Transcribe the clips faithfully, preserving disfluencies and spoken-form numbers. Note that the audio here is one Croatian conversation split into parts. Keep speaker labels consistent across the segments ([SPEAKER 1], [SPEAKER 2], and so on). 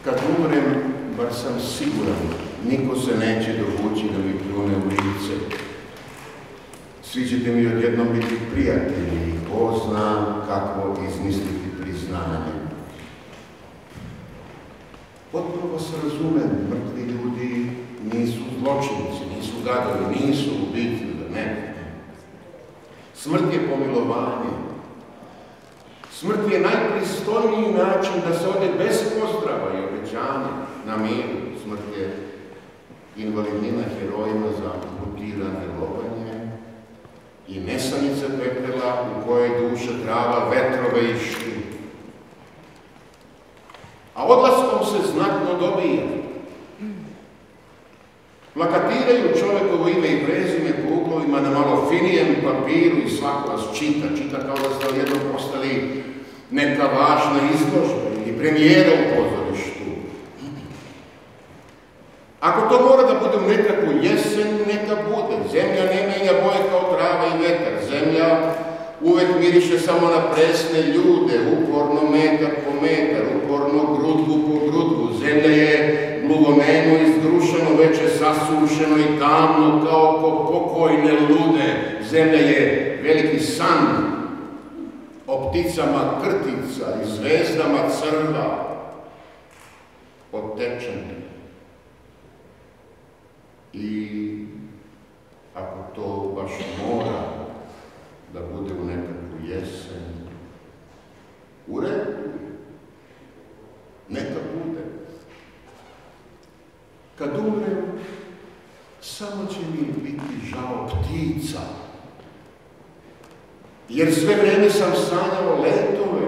[SPEAKER 1] Kad umrem, bar sam siguran, niko se neće dovući da mi pljune u lice. Svi ćete mi odjednom biti prijatelji i ko zna kako izmisliti priznanje. Potpuno vas razumem, mrtvi ljudi nisu zločinci, nisu gadovi, nisu ubici, da ne. Smrt je pomilovanje. Smrt je najpristojniji način da se ode bez pozdrava i obećanja na miru. Smrt je invalidnina herojima za amputirane lobanje i nesanica pepela u kojoj duša trava vetrove i šti. A odlaskom se znatno dobija. Plakatiraju čovekovo ime i prezime po uglovima na malo finijem papiru i svako vas čita. Čita kao da ste odjednom postali neka važna izložba ili premijera u pozorištu. Ako to mora da bude u nekakvu jesen, neka bude. Zemlja ne menja boje kao trava i vetar. Zemlja uvek miriše samo na presne ljude, uporno metar po metar, uporno grudvu po grudvu. Zemlja je mluvomeno i zgrušeno, veče sasušeno i tamno kao ko pokojne lude. Zemlja je veliki san o pticama krtica i zvezdama crva, otečene. I ako to baš mora da bude u nekakvu jesen, u redu, neka bude. Kad umrem, samo će mi biti žao ptica, jer sve vreme sam sanjao letove,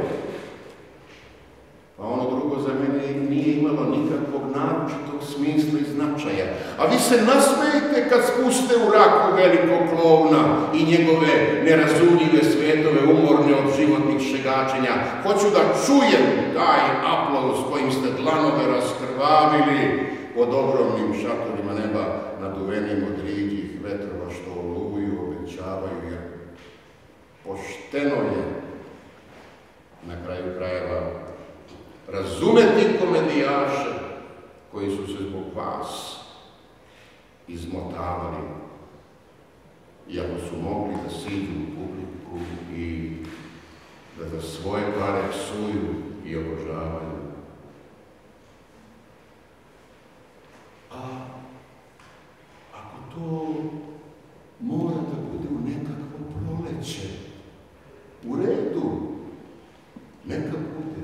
[SPEAKER 1] a ono drugo za mene nije imalo nikakvog naročitog smisla i značaja. A vi se nasmejete kad spuste u raku velikog klovna i njegove nerazumljive svetove umorne od životnih šegačenja. Hoću da čujem taj aplauz kojim ste dlanove raskrvavili pod ogromnim šatorima neba naduvenim od riđih vetrova što oluju, obećavaju, jer pošteno je na kraju krajeva razumeti komedijaše koji su se zbog vas izmotavali, iako su mogli da siđu u publiku i da za svoje pare psuju i obožavaju. A ako to mora da bude u nekakvo proleće, u redu, neka bude.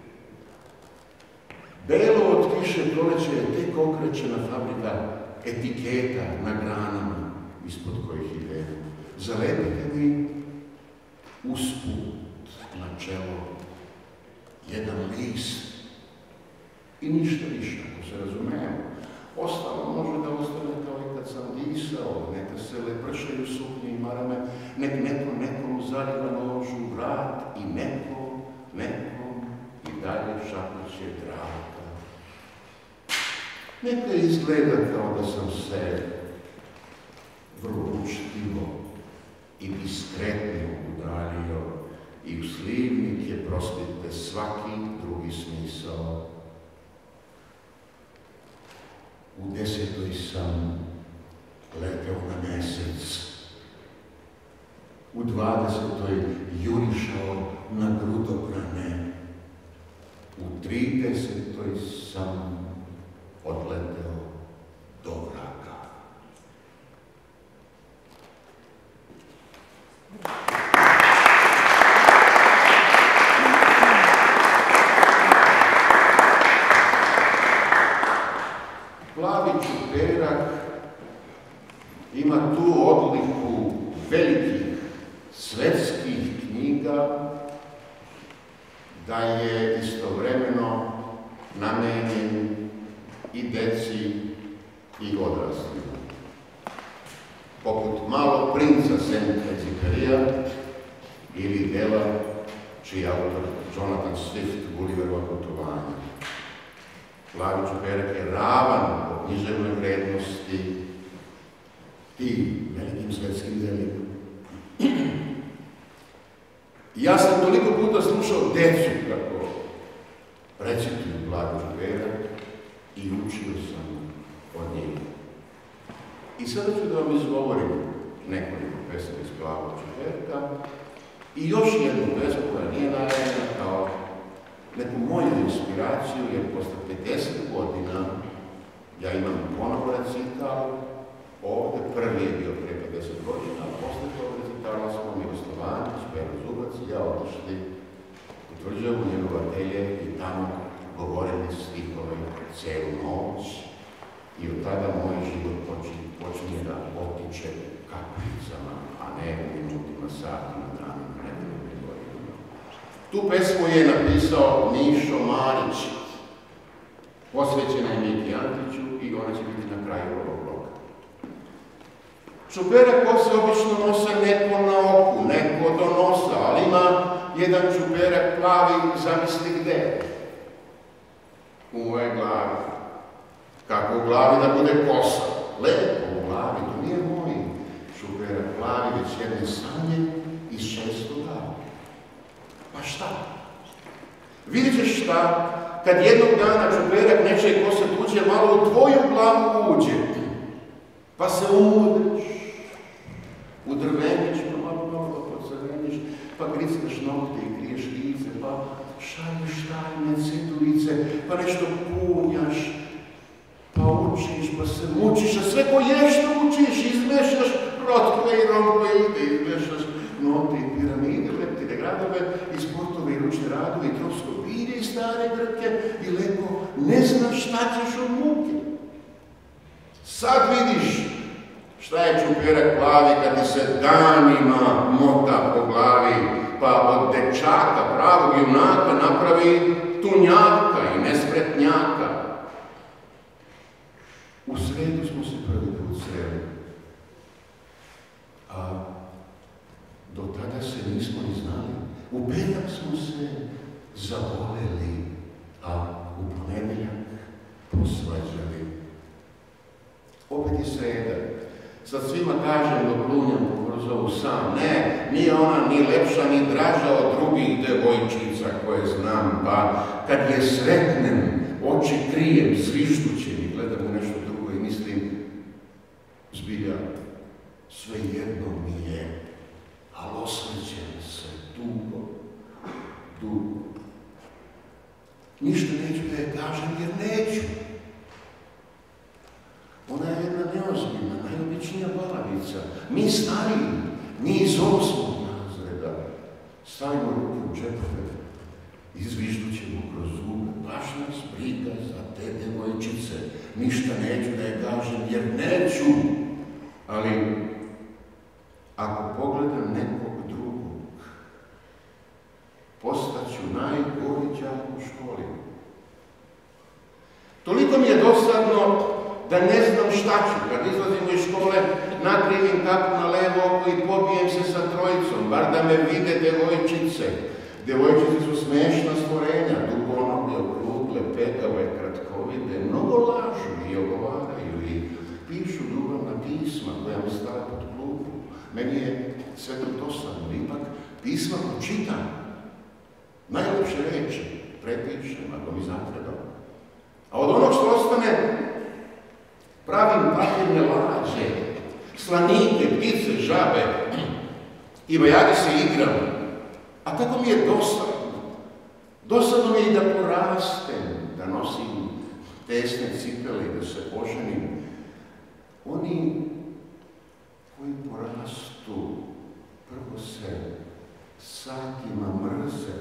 [SPEAKER 1] Belo od kiše proleće je tek okrećena fabrika etiketa na granama ispod kojih ide. Zalepite mi usput na čelo jedan list i ništa više, ako se razumemo. Ostalo može da ostane kao i kad sam disao, neka se lepršaju suknje i marame, nek neko nekom zaliva nož u vrat i neko, nekom i dalje šapuće draka. Neka izgleda kao da sam se vrlo učtivo i diskretno udaljio i u slivnik je prospite svaki drugi smisao. U desetoj sam leteo na mesec, u dvadesetoj jurišao na grudobrane, u tridesetoj sam odleteo do vraka. Plavi čuperak ima tu odliku velikih svetskih knjiga da je istovremeno namenjen i deci i odraslima. Poput malog princa Saint-Exupéryja ili dela čiji autor Jonathan Swift Gulliverova putovanja. Plavi čuperak je ravan po književnoj vrednosti tim velikim svetskim delima. Ja sam toliko puta slušao decu kako recituju Blago Čuberak i učio sam od njega. I sada ću da vam izgovorim nekoliko pesma iz Blago Čuberka i još jednu pesmu koja nije naravljena kao neku moju inspiraciju, jer posle pedeset godina ja imam ponovo recital. Ovde prvi je bio pre pedeset godina, a posle tog recitala smo Miroslav Antić, Pero Zubac i ja otišli u Tvrđavu, njegov atelje i tamo govorili stihove celu noć i od tada moj život počinje da otiče kaplicama, a ne u minutima, satima, danima, nedeljima, godinama. Tu pesmu je napisao Mišo Marić, posvećena je Miki Antiću i ona će biti na kraju ovog bloga. Čuberak ko se obično nose neko na oku, neko do nosa, ali ima jedan čuberak plavi, zamisli gde? U moje glavi. Kako u glavi da bude kosa? Lepo u glavi, to nije moj čuberak plavi, već jedne sanje i šesto glavi. Pa šta? Vidjet ćeš šta, kad jednog dana čuberak nečije kose tuđe malo u tvoju glavu uđe, pa se umudeš, udrveniš, pa malo malo pocrveniš, pa grickaš nokte i kriješ lice, pa šalješ tajne ceduljice, pa nešto punjaš, pa učiš, pa se mučiš, a sve ko ješta učiš, izmešaš rotkve i ronkve ide, izmešaš note i piramide, leptine gradove, i sportove i ručne radove, i tropsko bilje i stare grke, i lepo ne znaš šta ćeš od muke. Sad vidiš šta je čuberak plavi kad ti se danima mota po glavi, pa od dečaka, pravog junaka, napravi tunjaka i nespretnjaka. U sredu smo se prvi put sreli, a do tada se nismo ni znali. U petak smo se zavoleli, a u ponedeljak posvađali. Opet je sreda. Sad svima kažem dok lunjam kroz ovu sam. Ne, nije ona ni lepša, ni draža od drugih devojčica koje znam, pa kad je sretnem, oči krijem, zviždućem i gledam u nešto drugo i mislim, zbilja, sve jedno mi je, ali osvećem se dugo, dugo. Ništa neću da je kažem jer neću. Ona je jedna neozbiljna, najobičnija balavica. Mi stariji, mi iz osmog razreda, stavimo ruke u džepove i zviždućemo kroz zube. Baš nas briga za te devojčice. Ništa neću da je kažem jer neću. Ali ako pogledam nekog drugog, postaću najgori đak u školi. Toliko mi je dosadno da ne znam šta ću. Kad izlazimo iz škole, nakrivim kapu na levo oko i pobijem se sa trojicom, bar da me vide devojčice. Devojčice su smešna stvorenja, dugonoge, okrugle, pegave, kratkovide, mnogo lažu i ogovaraju i pišu ljubavna pisma koja mi stave pod klupu. Meni je sve to dosadno, ipak pisma pročitam. Najlepše reči prepišem, ako mi zatreba. A od onog što ostane, pravim papirne lađe, slanike, ptice, žabe i vajadi se igram. A tako mi je dosadno. Dosadno mi je i da porastem, da nosim tesne cipele i da se oženim. Oni koji porastu, prvo se satima mrze,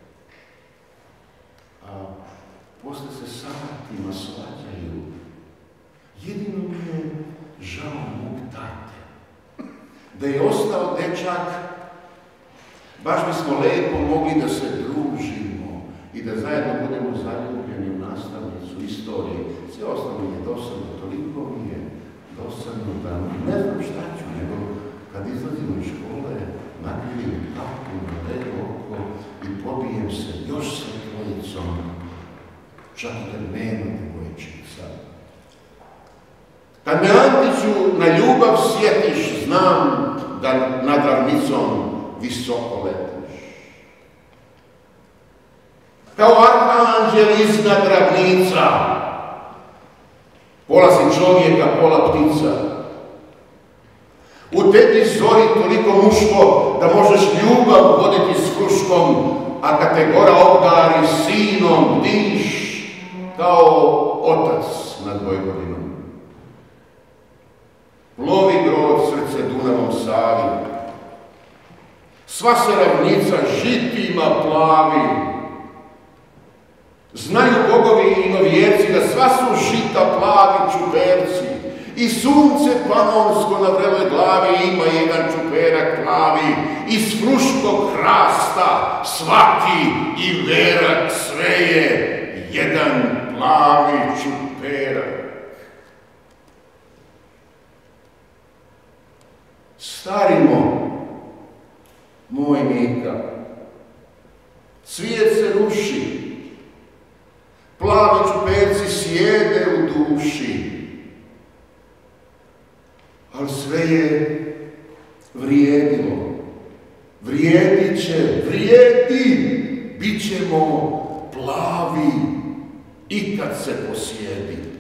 [SPEAKER 1] a posle se satima svađaju. Jedino mi je žao mog tate. Da je ostao dečak, baš bismo lepo mogli da se družimo i da zajedno budemo zaljubljeni u nastavnicu istorije. Sve ostalo mi je dosadno, toliko mi je dosadno da ne znam šta ću, nego kad izlazimo iz škole, nakrivim kapu na levo oko i pobijem se još sa trojicom, čak da nema devojčica. Kad me, Antiću, na ljubav sjetiš, znam da nad ravnicom visoko letiš. kao arhanđel iznad ravnica. Pola si čovjeka, pola ptica. U tebi zori toliko muško da možeš ljubav voditi s kruškom, a kad te gora obdari sinom, diš kao otac nad Vojvodinom. Plovi brod srce Dunavom Savi, sva se ravnica žitima plavi. Znaju bogovi i novjerci da sva su žita plavi čuperci i sunce panonsko na vreloj glavi ima jedan čuperak plavi. Iz fruškog hrasta svaki i verak sve je jedan plavi čuperak. Starimo, moj Mika, svijet se ruši, plavi čuperci sjede u duši, ali sve je vrijedilo, vrijedit će, vrijedi, bit ćemo plavi i kad se posjedi.